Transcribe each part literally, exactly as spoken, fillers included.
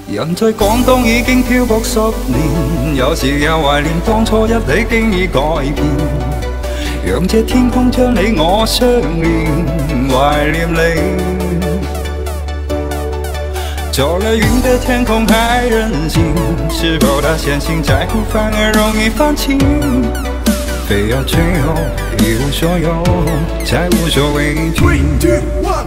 人在廣東已經漂泊十年，有時也懷念當初一起經已改變。讓這天空將你我相連，懷念你。走了雲的天空還任性，是否他相信在乎反而容易放棄？非要最後一無所有，才無所畏懼。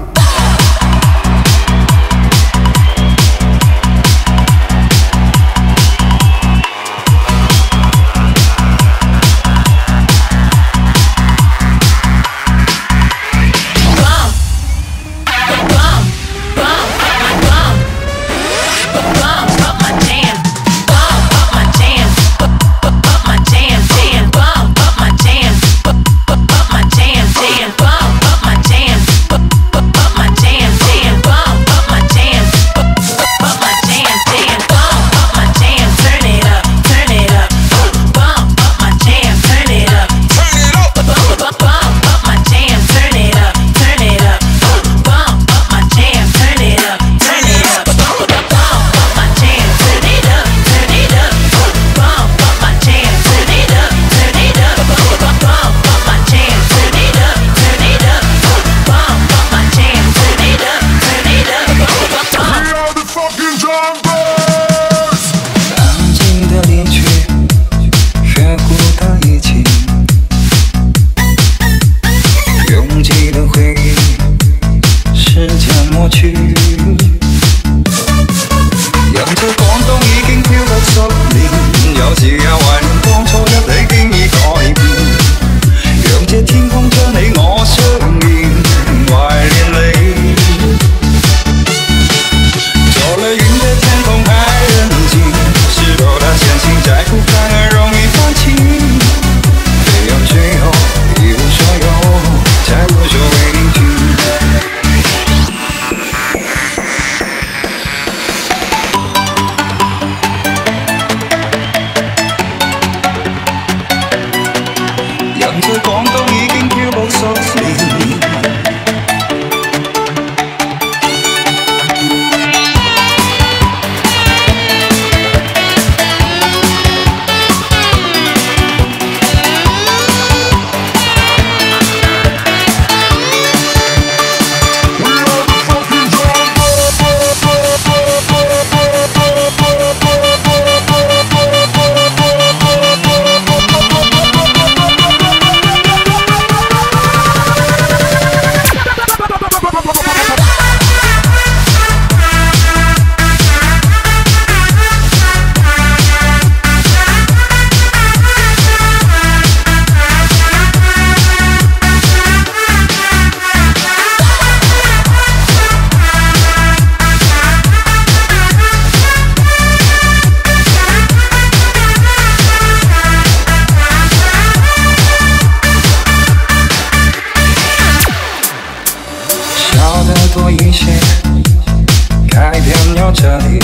多一些，改变了这里，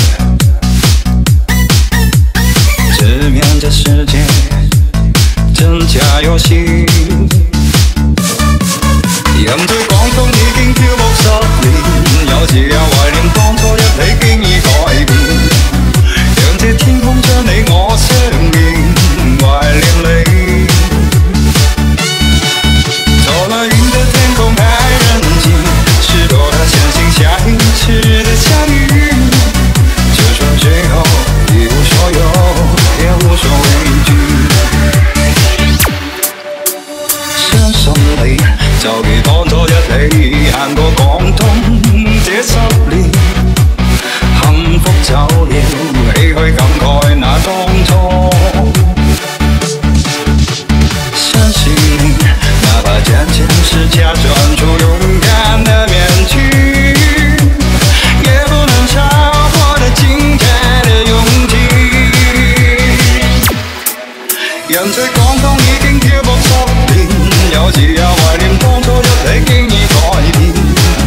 直面这世界，真假遊戲。人在廣東已經漂泊十年，有時也懷念當初一起經已改變。讓這天空將你我相連，懷念你。走了雲的天空還任性，是否他相信下一次的相遇？就算最後一無所有，也無所畏懼。相信你，就如當初一起行過廣東這十年，幸福走了，唏噓感慨那當初。相信你，哪怕漸漸是假裝出勇敢的面具，也不能超過的今天的勇氣。人在廣東已經漂泊十年，有時也懷念當初一起經已改變。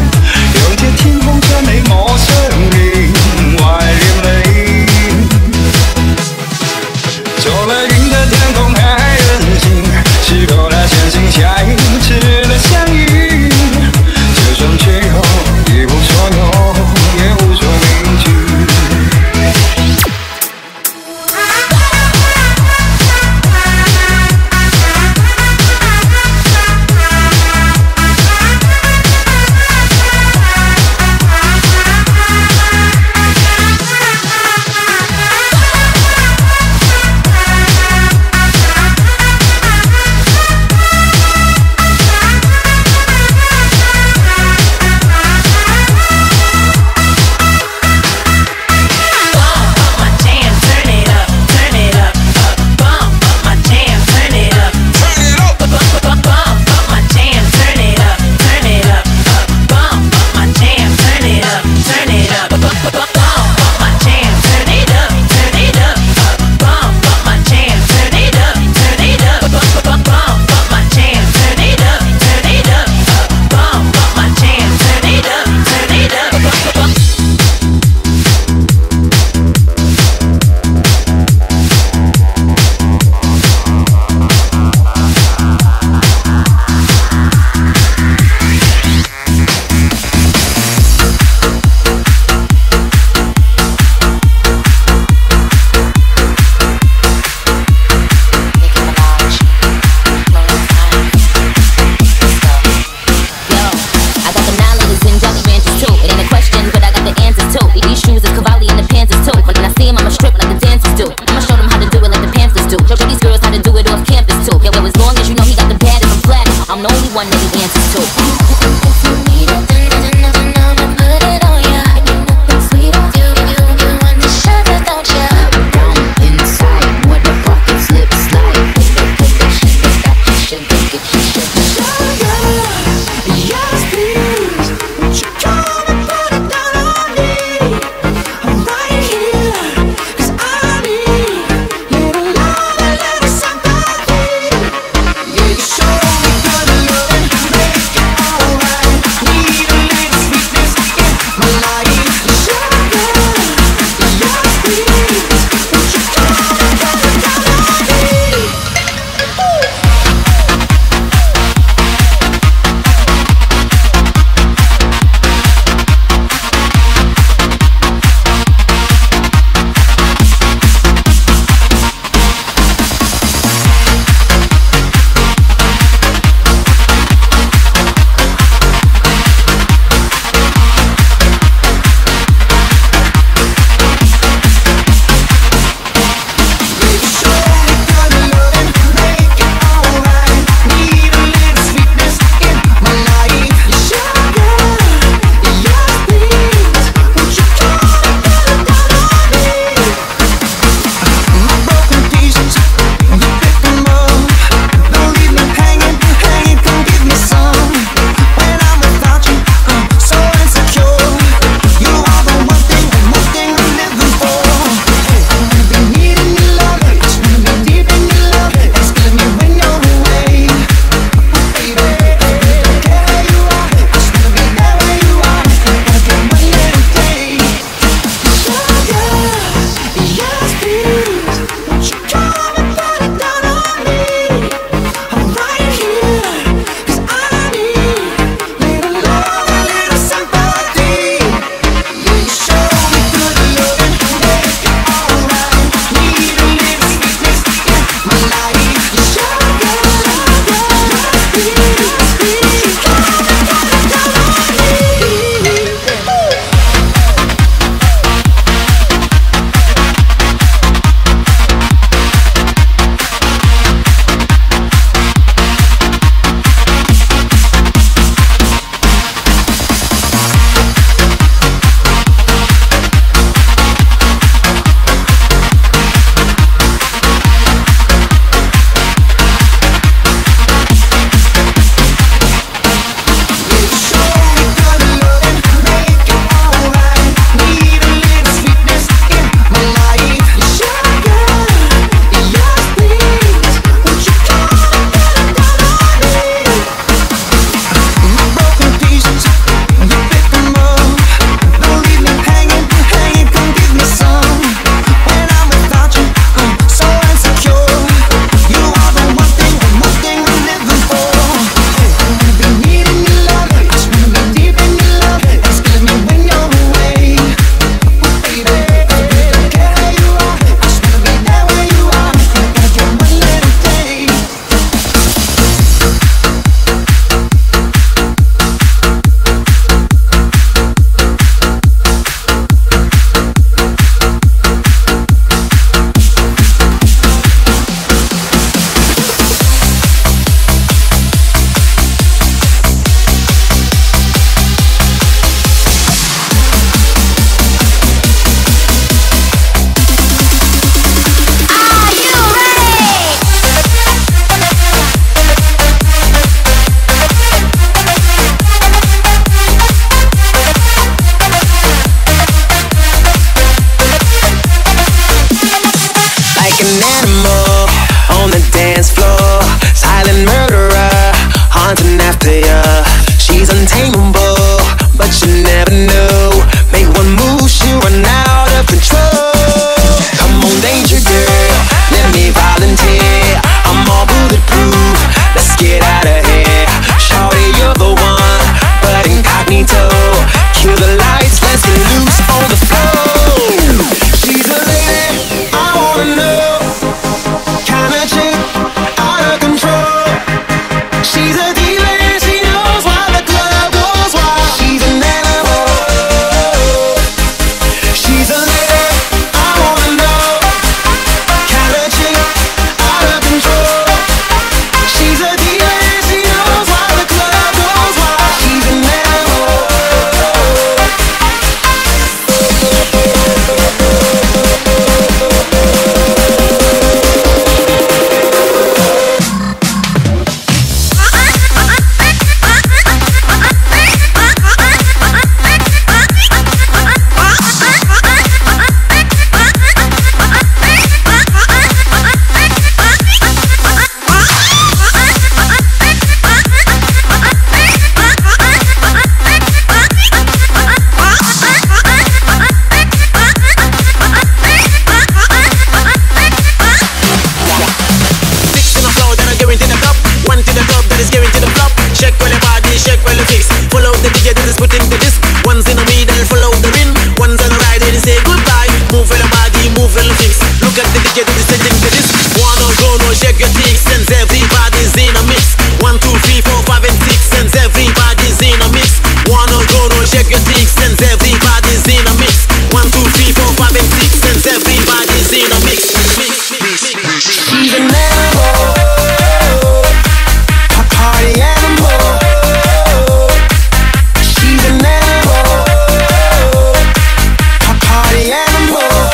party animal.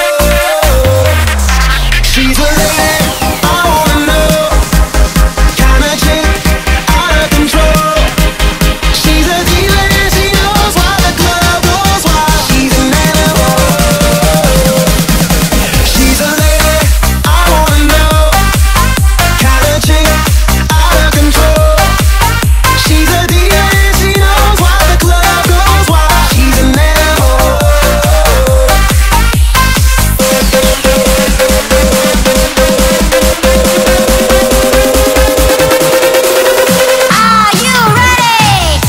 She's a lady, I wanna know. Kind of chick, out of control. She's a diva and she knows why the club goes wild. She's an animal. She's a lady, I wanna know. Kind of chick, out of control. She's a diva and she knows why the club goes wild. She's an animal. Are you ready?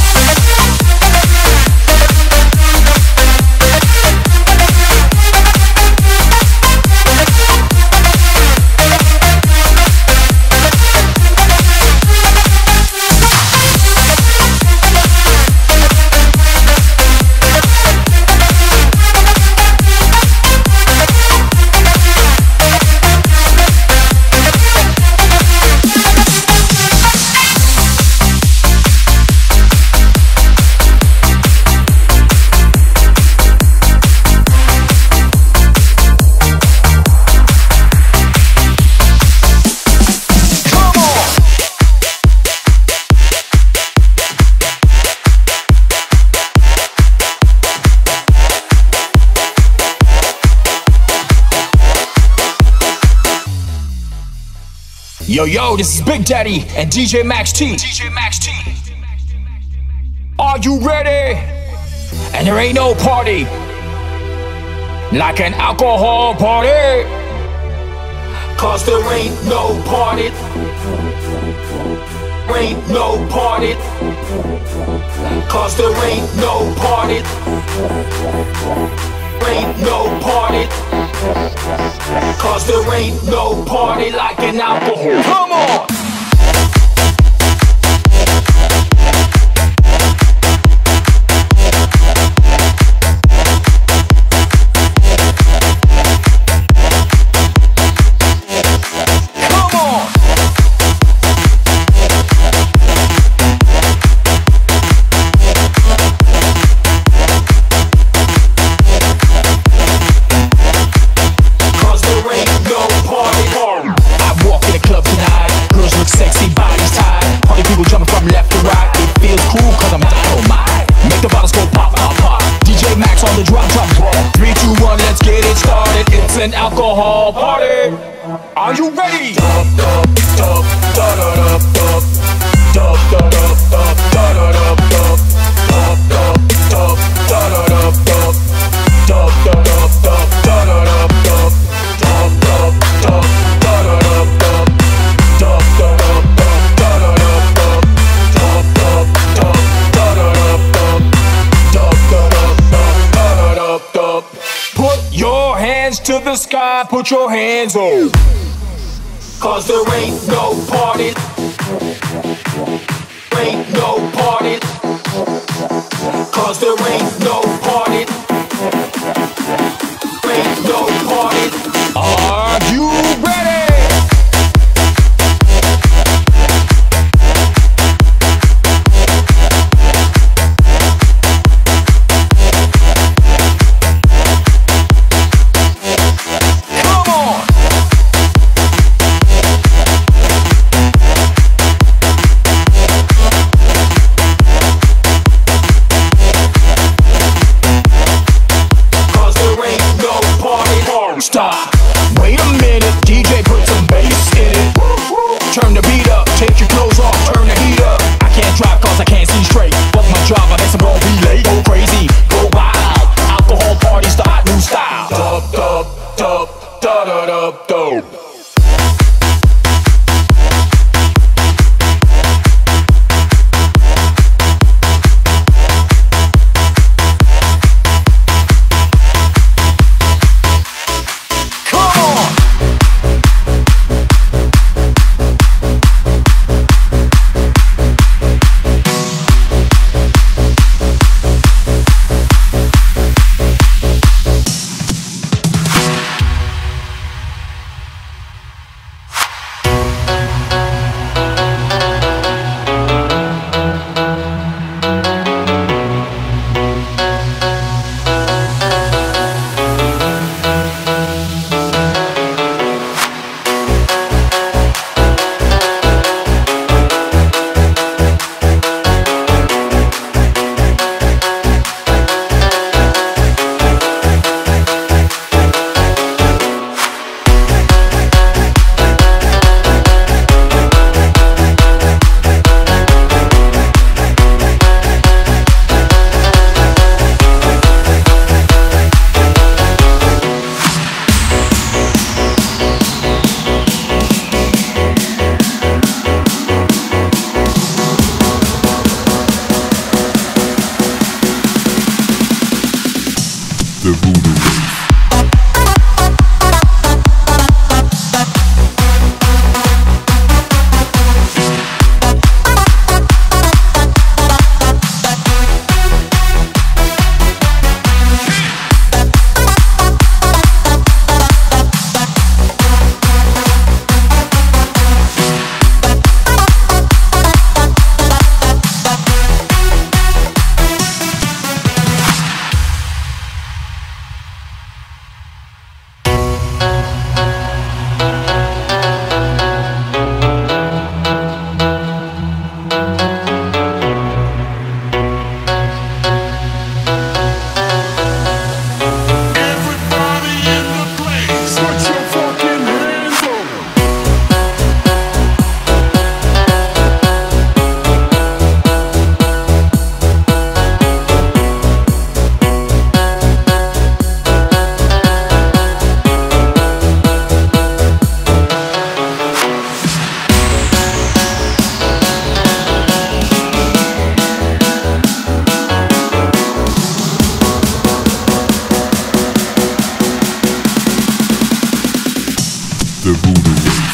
Yo, yo, this is Big Daddy and D J Max T. D J Max T. Are you ready? And there ain't no party like an alcohol party. Cause there ain't no party. Ain't no party. Cause there ain't no party. Ain't no party. Cause there ain't no party like an alcohol. Come on! Come on! Cause there ain't no party. I walk in the club tonight. Girls look sexy, bodies tight. Party people jumping from left to right. It feels cool cause I'm dynamite. Make the bottles go pop, pop, pop. D J Max on the drop, drop, drop. Three, two, one, let's get it started. It's an alcohol party. Are you ready? Dub, dub, dub, da da dub, dub. Dub, da dub, dub, da da dub, dub. Dub, dub, dub, da da dub, dub. Dub, da dub, dub, da da dub, dub. Dub, dub, dub, da da dub, dub. Dub, da dub, dub, da da dub, dub. Dub, dub, dub, da da dub, dub. Dub, da dub, dub, da da dub, dub. Put your hands to the sky, put your hands up. Cause there ain't no party. Ain't no party. Cause there ain't no party. Ain't no party. Are you ready? Come on! Cause there ain't no party. Stop. Wait a minute. D J put some bass in it. Turn the beat up. Take your clothes off. Turn the heat up. I can't drive cause I can't see straight. Fuck my job. I guess I'm gonna be late. Go crazy. Go wild. Alcohol parties the hot new style. Dub, dub, dub, da da dub, dub. Come on! the voodoo wave.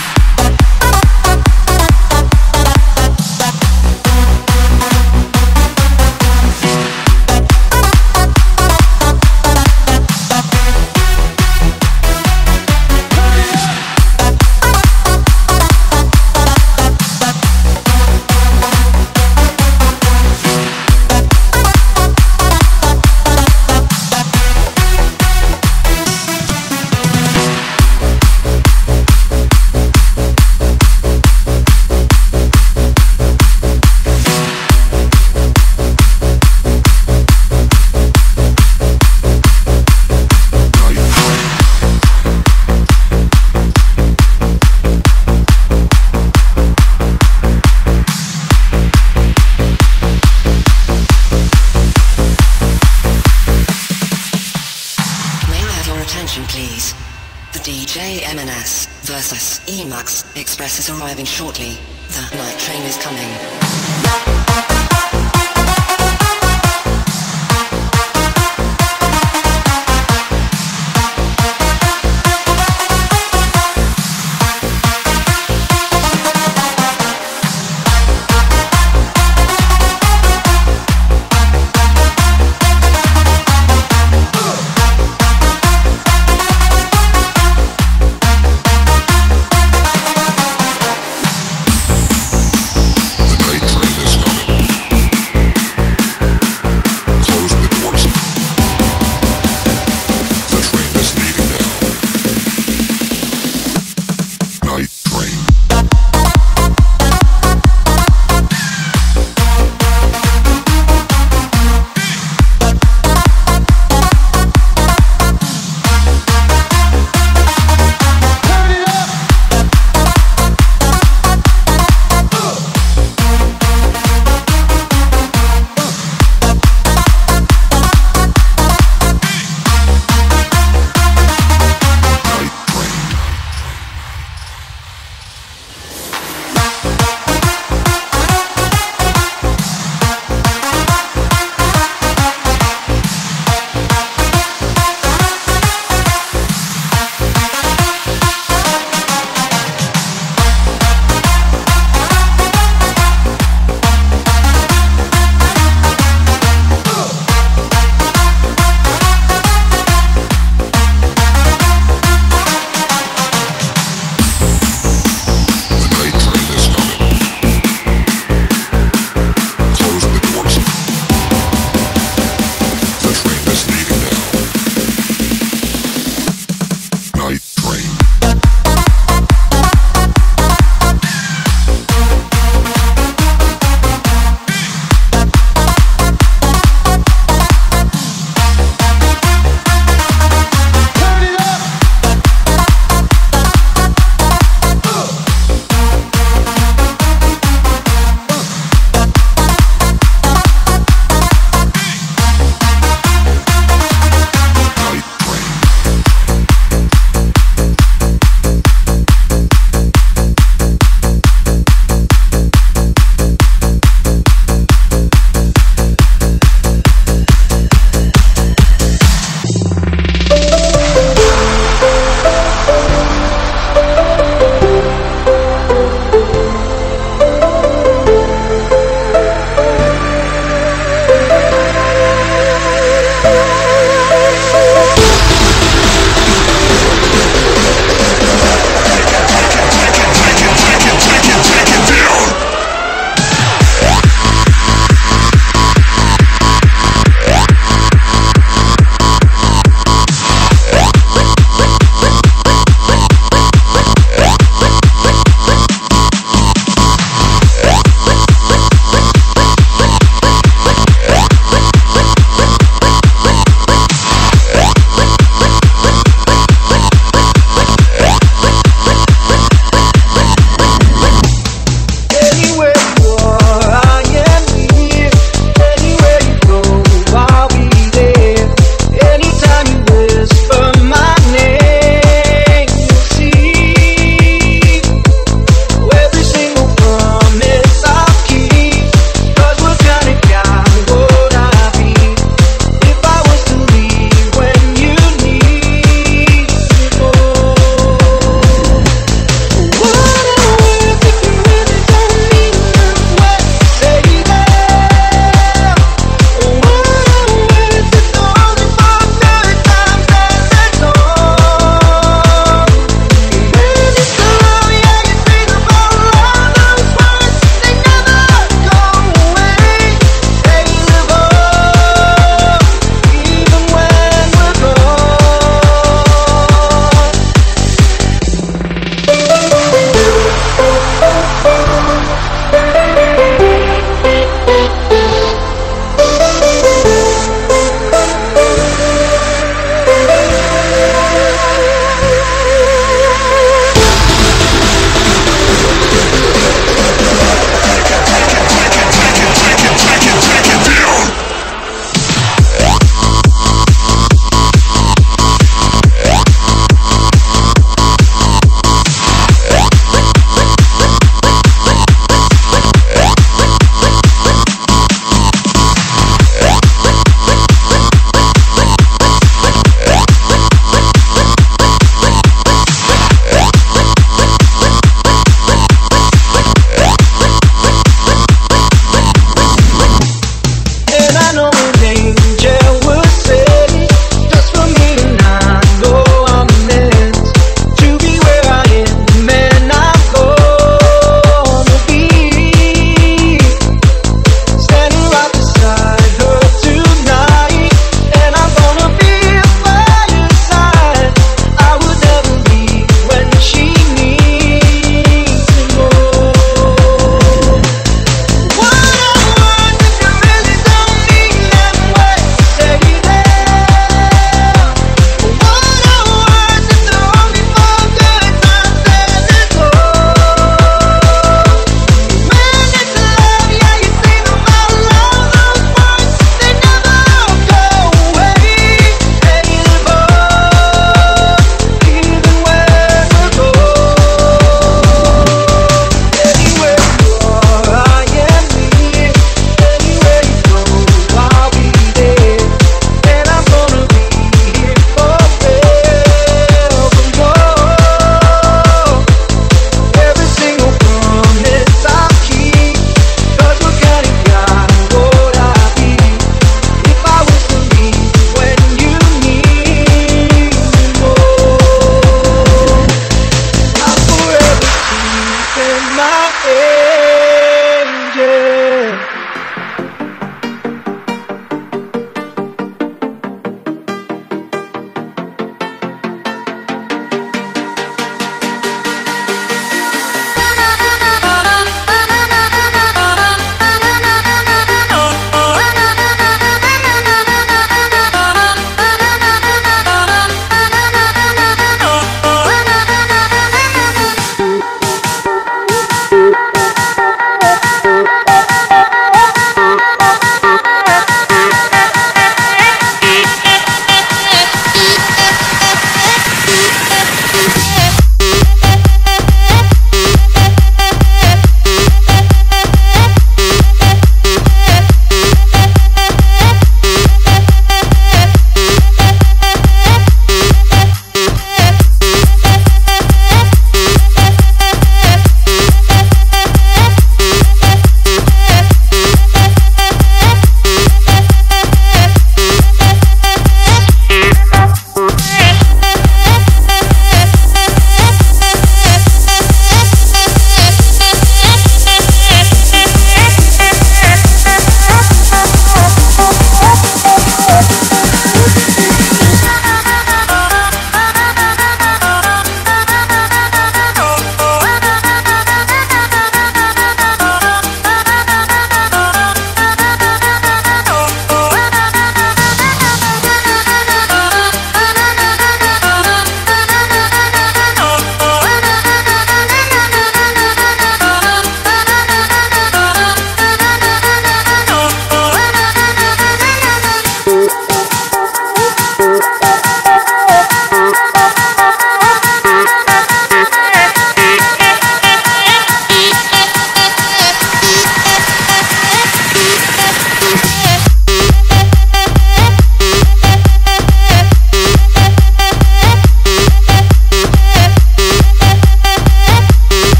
Please. The D J M N S versus Emax Express is arriving shortly. The night train is coming. The night train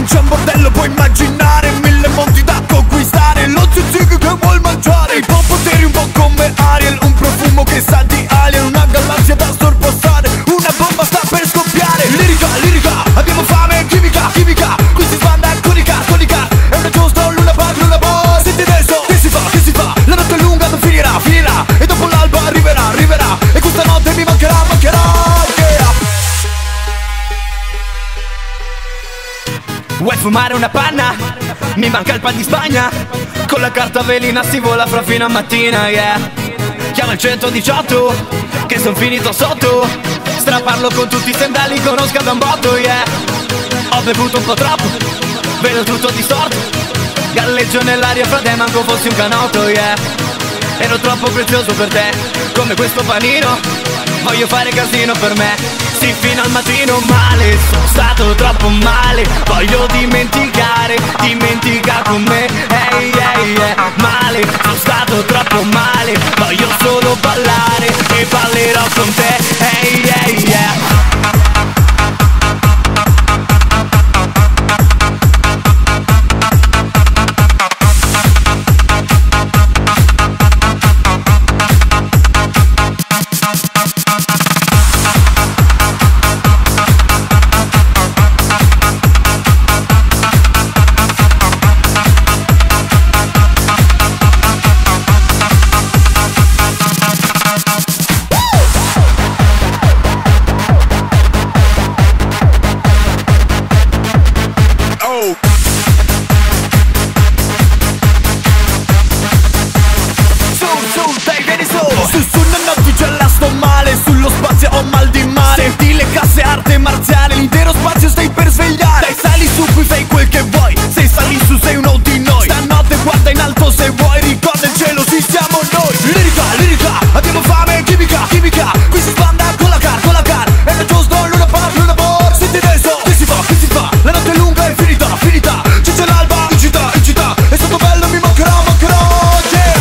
c'è un bordello, puoi immaginare mille mondi da conquistare. Lo zig che vuol mangiare, ippopoteri un po' come Ariel, un profumo che sa di alien, una galassia da sorpassare, una bomba sta per scoppiare. Lirica, lirica, abbiamo fame, chimica, chimica, qui si sbanda conica, conica, è una giusta, luna park, luna bar. Senti adesso, che si fa, che si fa, la notte è lunga, non finirà, finirà, e dopo l'alba arriverà, arriverà, e questa notte mi mancherà, mancherà, yeah. Vuoi fumare una panna? Mi manca il pan di Spagna. Con la carta velina si vola fra fino a mattina, yeah. Chiama il centodiciotto, che son finito sotto. Strapparlo con tutti i sandali, conosco da un botto, yeah. Ho bevuto un po' troppo, vedo tutto distorto. Galleggio nell'aria fra te, manco fossi un canotto, yeah. Ero troppo prezioso per te, come questo panino. Voglio fare casino per me, sì fino al mattino. Male, sono stato troppo male. Voglio dimenticare, dimentica con me. Ehi, ehi, ehi, male, sono stato troppo male. Voglio solo ballare e ballerò con te. Ehi, ehi, ehi. Sullo spazio ho mal di mare. Senti le casse arte marziale, l'intero spazio stai per svegliare. Dai sali su qui fai quel che vuoi, se sali su sei uno di noi. Stanotte guarda in alto se vuoi, ricorda il cielo, sì siamo noi. Lirica, lirica, abbiamo fame, chimica, chimica, qui si sbanda con la car, con la car. È una giusto, luna park, luna bar. Senti adesso, che si fa, che si fa, la notte è lunga e finita, finita. C'è c'è l'alba, in città, in città, è stato bello, mi mancherà, mancherà, yeah.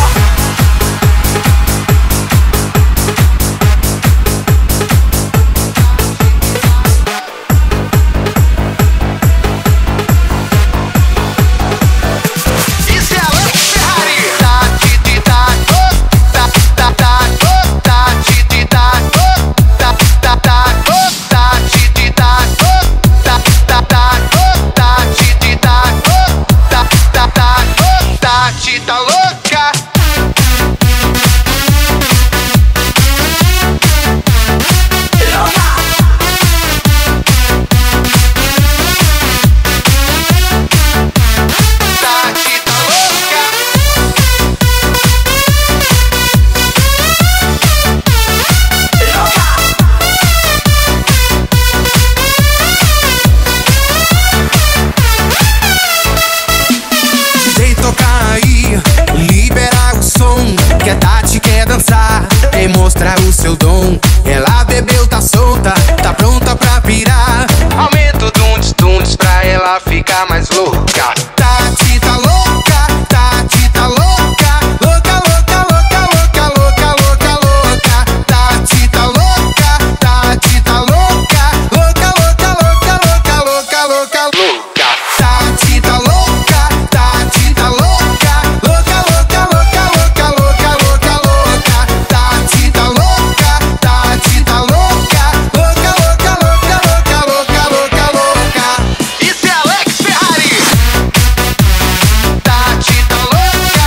E mostrar o seu dom. Ela bebeu, tá solta, tá pronta pra pirar. Aumenta o dundes-dundes pra ela ficar mais louca. Tati tá louca, Tati tá louca. Louca, louca, louca, louca, louca, louca, louca. Tati tá louca, Tati tá louca. Louca, louca, louca, louca, louca, louca, louca. Tati tá louca, Tati tá louca. Louca, louca, louca, louca, louca, louca, louca. Tati tá louca, Tati tá louca. Louca, louca, louca, louca, louca, louca, louca. Isso é Alex Ferrari. Tati tá louca.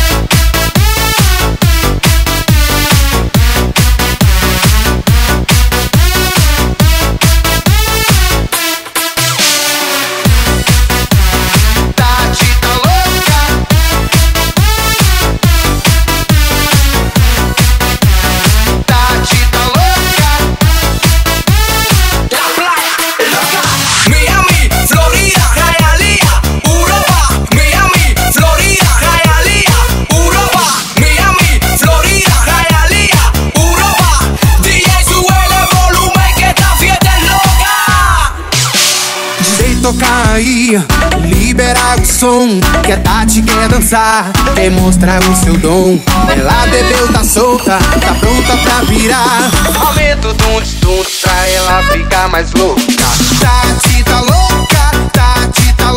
Tati tá louca. Tati tá louca. La playa loca. Miami, Florida, Hialeah, Europa. Miami, Florida, Hialeah, Europa. Miami, Florida, Hialeah, Europa. D J sube el volumen que esta fiesta es loca. D J toca aí, libera o som, que a Tati quer dançar, quer mostrar o seu dom. Ela bebeu, tá solta, tá pronta pra virar. Aumenta o dundes-dundes pra ela ficar mais louca. Tati tá louca, Tati tá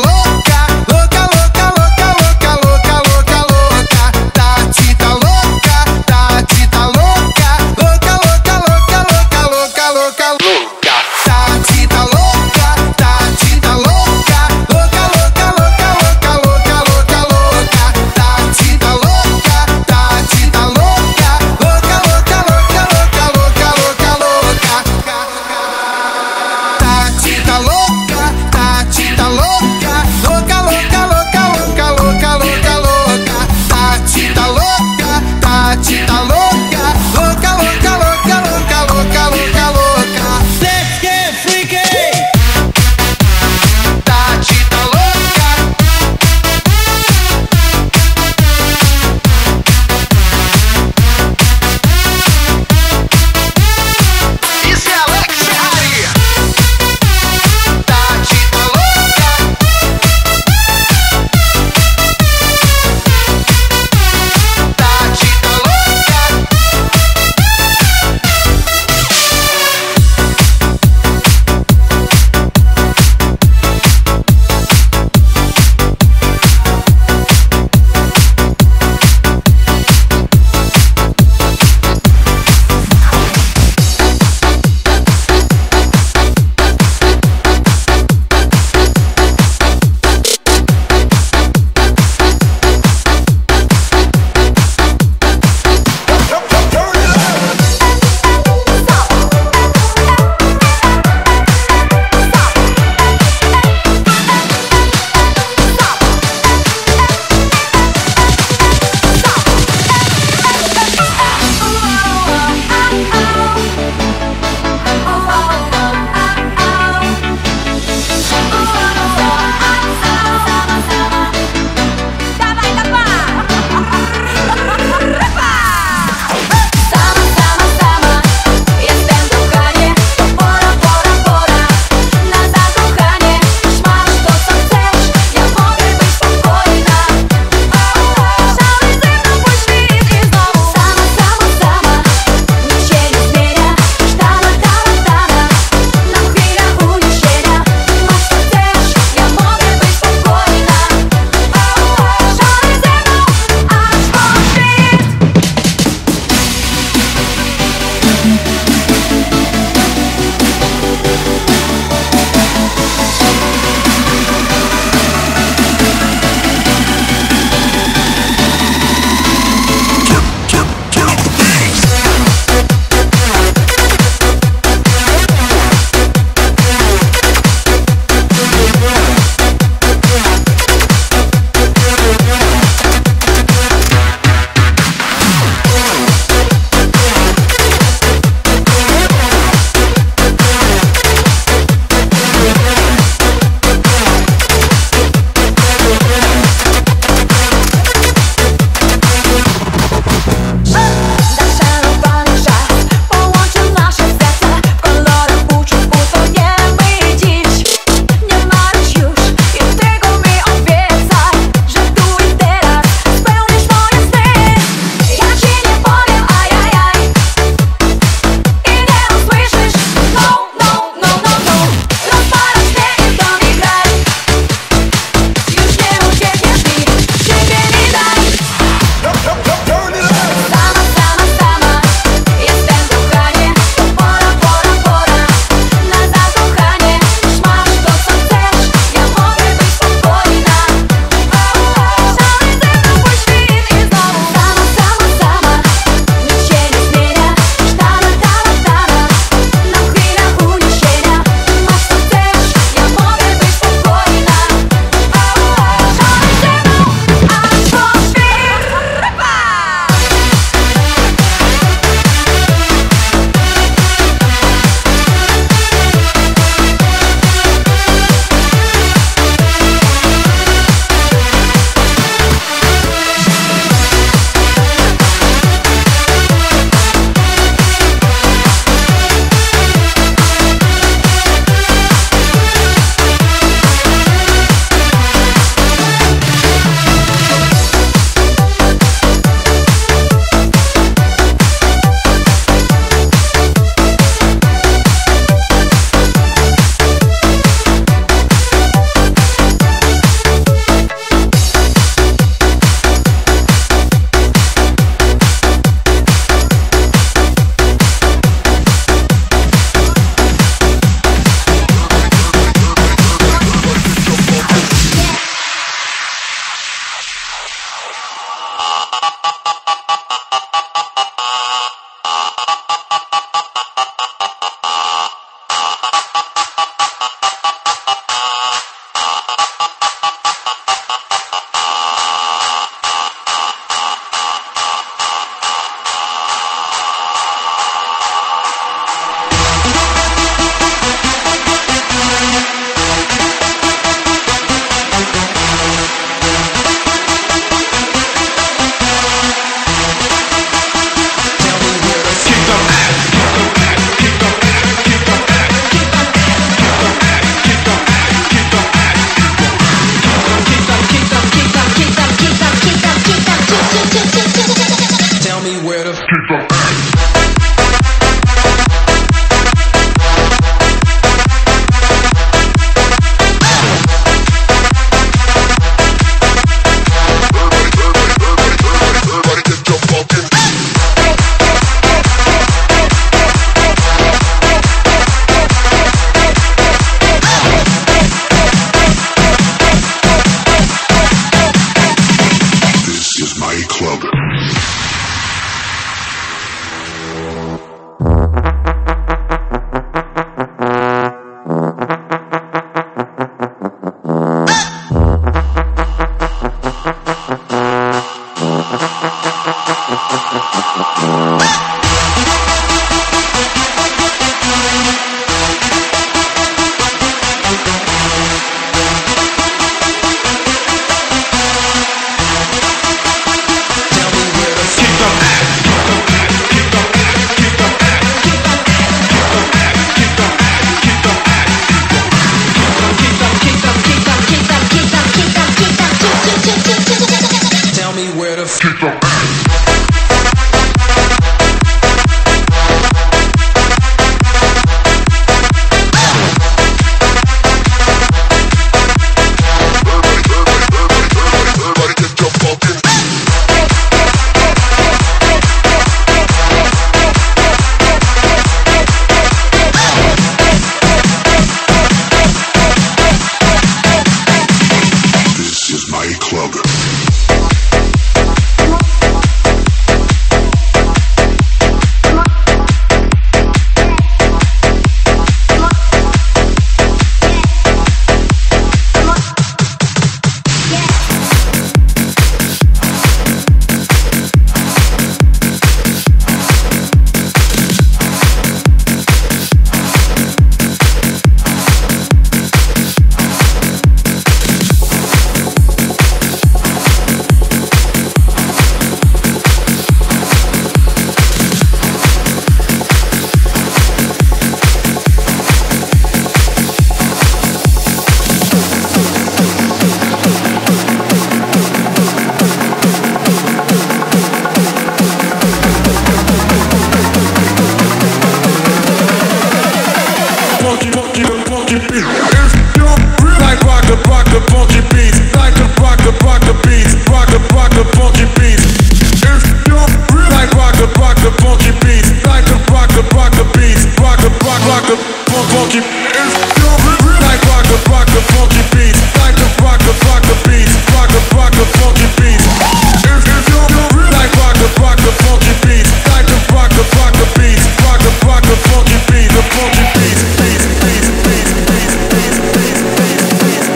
the funky beats, like to rock the rock the beats, rock the rock the funky beats. If you really like rock the rock the funky beats, like to rock the rock the beats, rock the rock rock the funky. If you really like rock the rock the funky beats, like to rock the rock the beats, rock the rock the funky beats. If you really like rock the rock the funky beats, like to rock the rock the beats, rock the rock the funky beats, the funky beats, beats, beats, beats, beats, beats, beats, beats,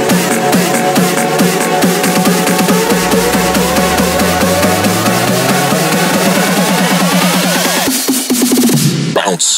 beats. Bounce.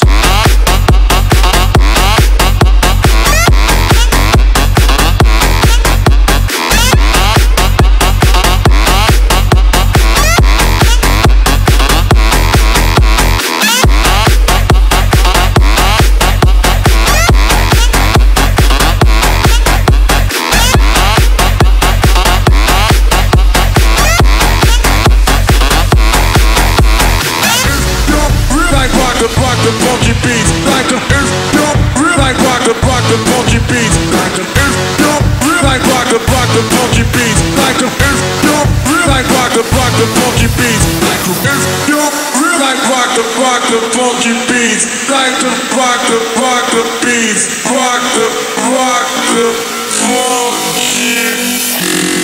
Rock the funky beats, like the if you really like rock the rock the funky beats, like the if you really like rock the rock the funky beats, like the if you really like rock the rock the funky beats, like the if you really like rock the rock the funky beats, like the rock the rock the beats, rock the rock the funky beats.